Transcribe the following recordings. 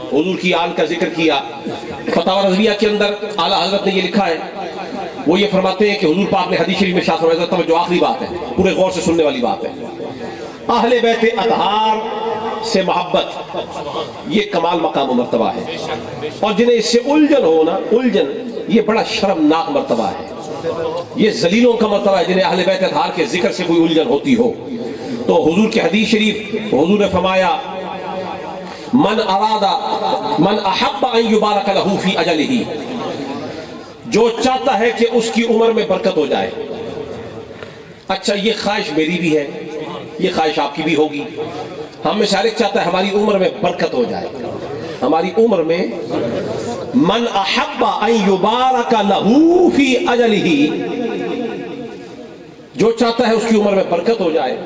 حضور کی آل کا ذکر کیا. فتاوی رضویہ کے اندر اعلیٰ حضرت نے یہ لکھا ہے، وہ یہ فرماتے ہیں کہ حضور پاک نے حدیث شریف میں ارشاد فرمایا، توجہ آخری بات ہے، پورے غور سے سننے والی بات ہے، اہل بیت اطہار سے محبت یہ کمال مقام و مرتبہ ہے، اور جنہیں اس سے الجھن ہونا، الجھن یہ بڑا شرمناک مرتبہ ہے، یہ ذلیلوں کا مرتبہ ہے جنہیں اہل بیت اطہار کے ذکر سے کوئی الجھن ہوتی ہو. تو حضور کی حدیث شریف حضور نے فرمایا، من احب ان یبارک لہ فی اجلہ، جو چاہتا ہے کہ اس کی عمر میں برکت ہو جائے. اچھا یہ خواہش میری بھی ہے، یہ خواہش آپ کی بھی ہوگی، ہم میں سے ہر ایک چاہتا ہے ہماری عمر میں برکت ہو جائے، ہماری عمر میں. من احب ان یبارک لہ فی اجلہ، جو چاہتا ہے اس کی عمر میں برکت ہو جائے،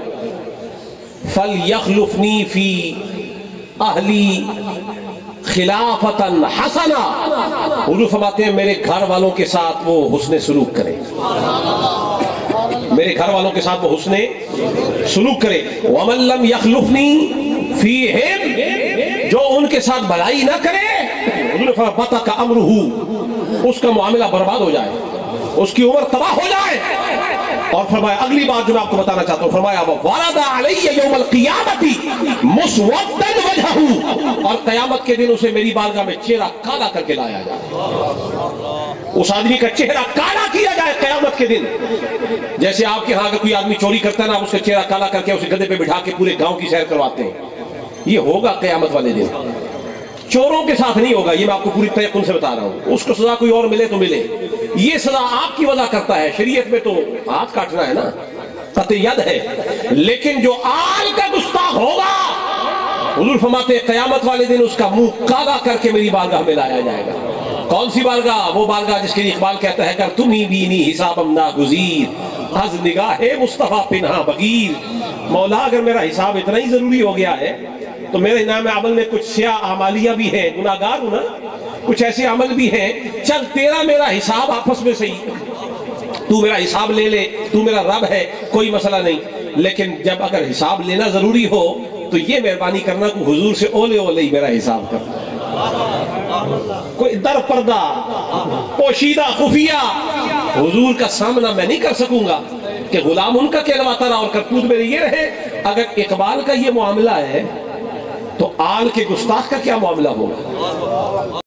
فلیخلفنی فی اہلی خلافتا حسنا، حضور فرماتے ہیں میرے گھر والوں کے ساتھ وہ حسن سلوک کرے، میرے گھر والوں کے ساتھ وہ حسن سلوک کرے. ومن لم یخلفنی فیہم، جو ان کے ساتھ بھلائی نہ کرے، حضور نے فرمایا بطک امرہ، اس کا معاملہ برباد ہو جائے، اس کی عمر تباہ ہو جائے. اور فرمایا اگلی بات جو میں آپ کو بتانا چاہتا ہوں، فرمایا وَوَرَدَ عَلَيَّ يَوْمَ الْقِيَامَةِ مُسْوَدًّا وَجْهَهُ، اور قیامت کے دن اسے میری بارگاہ میں چہرہ کالا کر کے لایا جائے، اس آدمی کا چہرہ کالا کیا جائے قیامت کے دن. جیسے آپ کے ہاں اگر کوئی آدمی چوری کرتا ہے نا، آپ اس کا چہرہ کالا کر کے اسے گدھے پہ بٹھا کے پورے گاؤں کی سیر کرواتے ہیں. یہ ہوگا قیامت والے دن، چوروں کے ساتھ نہیں ہوگا، یہ میں آپ کو پوری تیقن سے بتا رہا ہوں. اس کو سزا کوئی اور ملے تو ملے، یہ سزا آپ کی وجہ کرتا ہے. شریعت میں تو ہاتھ کاٹنا ہے نا، قطع ید ہے، لیکن جو آل کا گستاخ ہوگا، حضور فرماتے ہیں قیامت والے دن اس کا منہ کالا کر کے میری بارگاہ میں لایا جائے گا. کون سی بارگاہ؟ وہ بارگاہ جس کے لیے اقبال کہتا ہے، کر تمہیں بینی حسابم ناگزیر، از نگاہ مصطفیٰ پنہا بغیر. مولا اگر میرا حساب اتنا ہی ضروری ہو گیا ہے تو میرے نام عمل میں کچھ سیاہ اعمالیہ بھی ہیں، گناہگار ہوں نا، کچھ ایسے عمل بھی ہیں، چل تیرا میرا حساب آپس میں صحیح، تو میرا حساب لے لے، تو میرا رب ہے، کوئی مسئلہ نہیں. لیکن جب اگر حساب لینا ضروری ہو تو یہ مہربانی کرنا کہ حضور سے اولے اولے ہی میرا حساب کرنا، کوئی در پردہ پوشیدہ خفیہ حضور کا سامنا میں نہیں کر سکوں گا کہ غلام ان کا کہلواتا رہا اور کرتوت میرے یہ رہے. اگر اقبال کا یہ معاملہ ہے تو آل کے گستاخ کا کیا معاملہ ہوگا؟